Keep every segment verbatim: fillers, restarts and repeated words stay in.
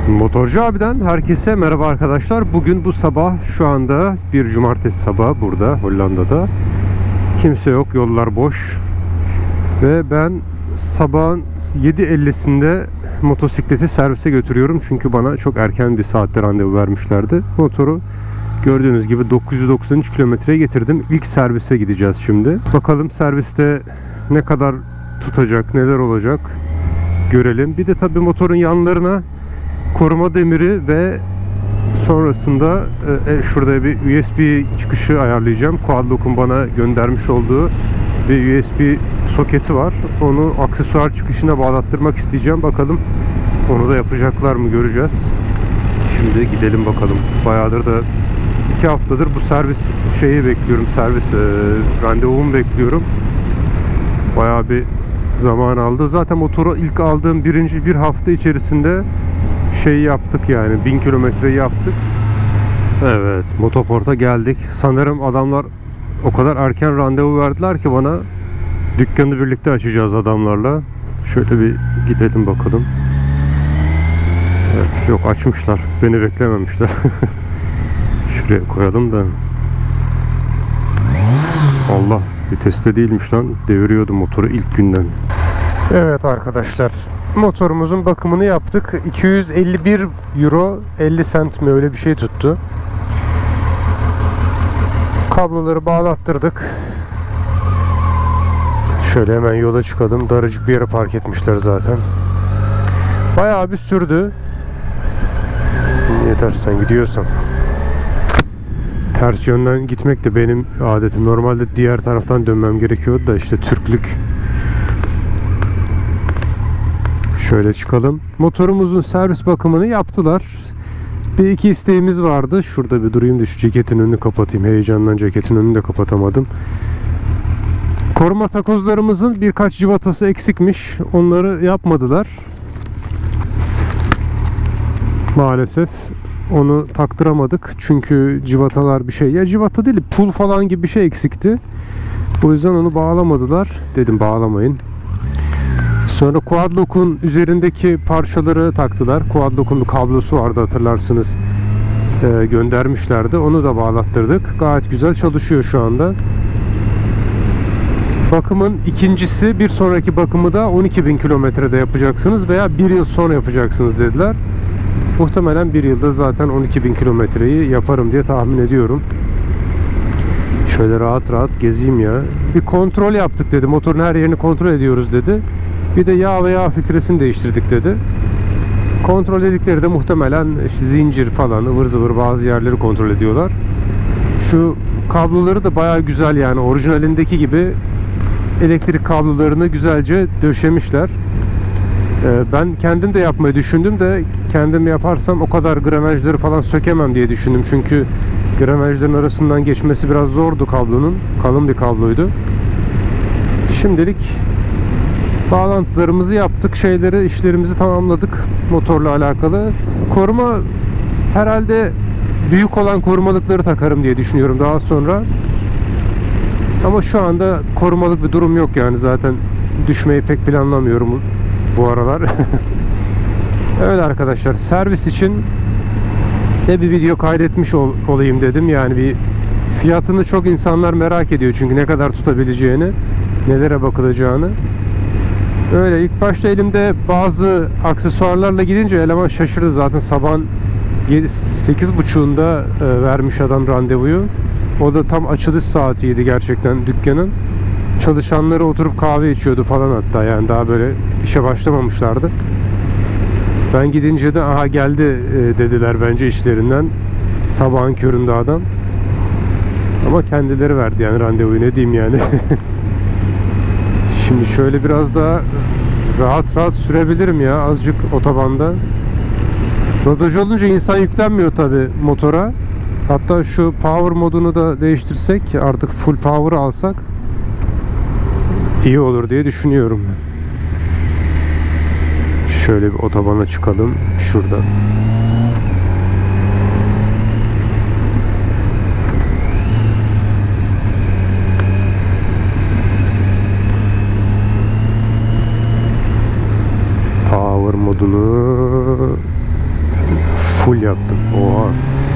Motorcu abiden herkese merhaba arkadaşlar. Bugün bu sabah, şu anda bir cumartesi sabahı burada Hollanda'da. Kimse yok, yollar boş. Ve ben sabahın yedi ellisinde motosikleti servise götürüyorum. Çünkü bana çok erken bir saatte randevu vermişlerdi. Motoru gördüğünüz gibi dokuz yüz doksan üç kilometreye getirdim. İlk servise gideceğiz şimdi. Bakalım serviste ne kadar tutacak, neler olacak görelim. Bir de tabii motorun yanlarına koruma demiri ve sonrasında e, şurada bir U S B çıkışı ayarlayacağım. Quadlock'un bana göndermiş olduğu bir U S B soketi var. Onu aksesuar çıkışına bağlattırmak isteyeceğim. Bakalım onu da yapacaklar mı, göreceğiz. Şimdi gidelim bakalım. Bayağıdır da iki haftadır bu servis şeyi bekliyorum. Servis e, randevumu bekliyorum. Bayağı bir zaman aldı. Zaten motoru ilk aldığım birinci bir hafta içerisinde şey yaptık, yani bin kilometreyi yaptık. Evet, Motoport'a geldik. Sanırım adamlar o kadar erken randevu verdiler ki bana, dükkanı birlikte açacağız adamlarla. Şöyle bir gidelim bakalım. Evet, yok, açmışlar. Beni beklememişler. Şuraya koyalım da. Allah, viteste değilmiş lan. Deviriyordum motoru ilk günden. Evet arkadaşlar, motorumuzun bakımını yaptık. iki yüz elli bir euro elli sent mi, öyle bir şey tuttu. Kabloları bağlattırdık. Şöyle hemen yola çıkalım. Daracık bir yere park etmişler zaten. Bayağı bir sürdü. Yeter sen gidiyorsan. Ters yönden gitmek de benim adetim. Normalde diğer taraftan dönmem gerekiyordu da işte Türklük. Şöyle çıkalım. Motorumuzun servis bakımını yaptılar. Bir iki isteğimiz vardı. Şurada bir durayım da şu ceketin önünü kapatayım. Heyecandan ceketin önünü de kapatamadım. Koruma takozlarımızın birkaç civatası eksikmiş. Onları yapmadılar. Maalesef onu taktıramadık. Çünkü civatalar bir şey. Ya civata değil, pul falan gibi bir şey eksikti. O yüzden onu bağlamadılar. Dedim bağlamayın. Sonra Quadlock'un üzerindeki parçaları taktılar. Quadlock'un bir kablosu vardı, hatırlarsınız. Ee, göndermişlerdi. Onu da bağlattırdık. Gayet güzel çalışıyor şu anda. Bakımın ikincisi, bir sonraki bakımı da on iki bin kilometrede yapacaksınız veya bir yıl sonra yapacaksınız dediler. Muhtemelen bir yılda zaten on iki bin kilometreyi yaparım diye tahmin ediyorum. Şöyle rahat rahat gezeyim ya. Bir kontrol yaptık dedi. Motorun her yerini kontrol ediyoruz dedi. Bir de yağ ve yağ filtresini değiştirdik dedi. Kontrol dedikleri de muhtemelen işte zincir falan, ıvır zıvır bazı yerleri kontrol ediyorlar. Şu kabloları da bayağı güzel, yani orijinalindeki gibi elektrik kablolarını güzelce döşemişler. Ben kendim de yapmayı düşündüm de kendim yaparsam o kadar granajları falan sökemem diye düşündüm. Çünkü granajların arasından geçmesi biraz zordu kablonun. Kalın bir kabloydu. Şimdilik bağlantılarımızı yaptık, şeyleri, işlerimizi tamamladık motorla alakalı. Koruma herhalde büyük olan korumalıkları takarım diye düşünüyorum daha sonra. Ama şu anda korumalık bir durum yok, yani zaten düşmeyi pek planlamıyorum bu aralar. Evet arkadaşlar, servis için de bir video kaydetmiş ol, olayım dedim. Yani bir fiyatını çok insanlar merak ediyor çünkü ne kadar tutabileceğini, nelere bakılacağını. Öyle ilk başta elimde bazı aksesuarlarla gidince eleman şaşırdı. Zaten sabahın sekiz buçuğunda vermiş adam randevuyu. O da tam açılış saatiydi gerçekten dükkanın. Çalışanları oturup kahve içiyordu falan hatta, yani daha böyle işe başlamamışlardı. Ben gidince de aha geldi dediler bence işlerinden. Sabahın köründe adam. Ama kendileri verdi yani randevuyu, ne diyeyim yani. Şimdi şöyle biraz daha rahat rahat sürebilirim ya azıcık otobanda. Rodaj olunca insan yüklenmiyor tabi motora. Hatta şu power modunu da değiştirsek, artık full power alsak iyi olur diye düşünüyorum. Şöyle bir otobana çıkalım şurada. Power modunu Full yaptım. Oha.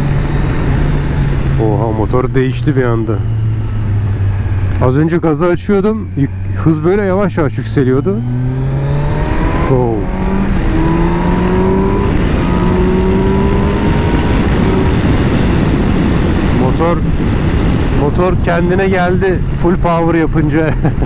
Oha, motor değişti bir anda. Az önce gazı açıyordum. Hız böyle yavaş yavaş yükseliyordu. Oh. Motor motor kendine geldi full power yapınca.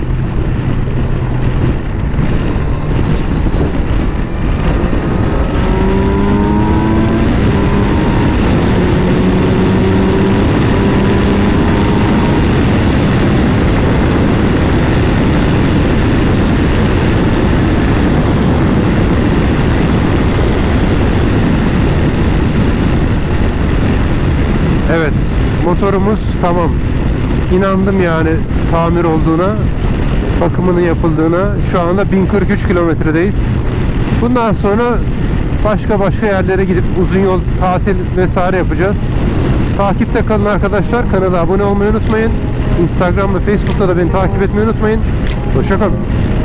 Evet, motorumuz tamam. İnandım yani tamir olduğuna, bakımının yapıldığına. Şu anda bin kırk üç kilometredeyiz. Bundan sonra başka başka yerlere gidip uzun yol tatil vesaire yapacağız. Takipte kalın arkadaşlar. Kanala abone olmayı unutmayın. Instagram ve Facebook'ta da beni takip etmeyi unutmayın. Hoşça kalın.